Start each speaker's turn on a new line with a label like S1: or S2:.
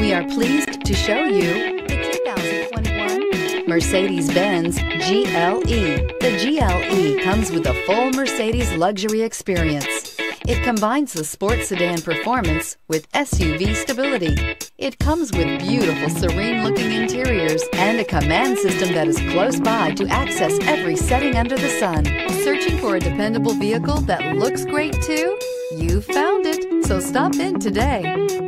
S1: We are pleased to show you the 2021 Mercedes-Benz GLE. The GLE comes with a full Mercedes luxury experience. It combines the sports sedan performance with SUV stability. It comes with beautiful, serene-looking interiors and a command system that is close by to access every setting under the sun. Searching for a dependable vehicle that looks great too? You found it, so stop in today.